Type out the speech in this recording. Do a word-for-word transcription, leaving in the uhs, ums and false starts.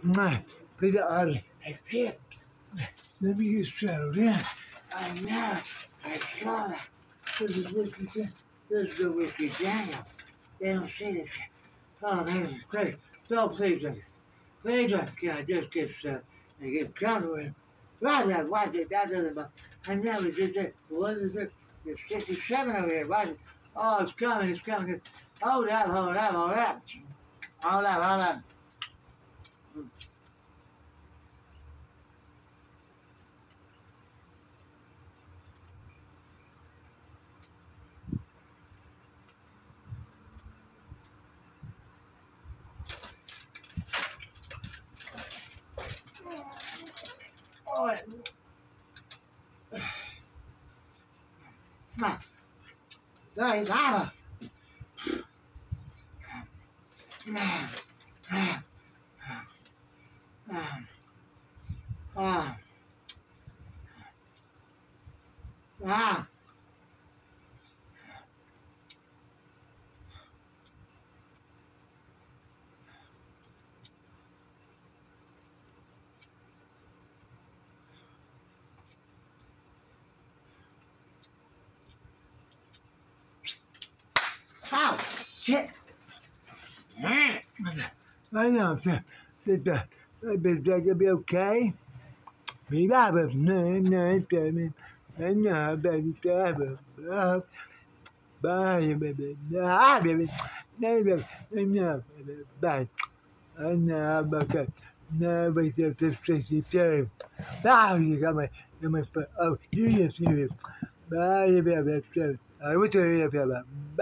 Because I, I can't. Let me get settled in. I know. I saw that. This is whiskey. This is good whiskey Daniel. They don't say this shit. Oh man, it's great. So please, uh, please, uh, can I just get uh, and get comfortable? Why that? Why that? That doesn't. I never did that. What is it? It's sixty-seven over here. Why? Oh, it's coming. It's coming. Hold up, hold up, hold up. Hold up, hold up. Oh, ah, there you go. Ah, ah, ah, ah, ah. Oh, shit. I know, sir. But uh, it's gonna be okay. We got a no, no, seven. I know, baby, seven. Bye, baby. Bye, baby. No, baby. I know, baby. Bye. I know, baby. No, but it's just sixty-two. Bye, you got my, you got my, oh, you just, you just. Bye, baby. I want to hear about.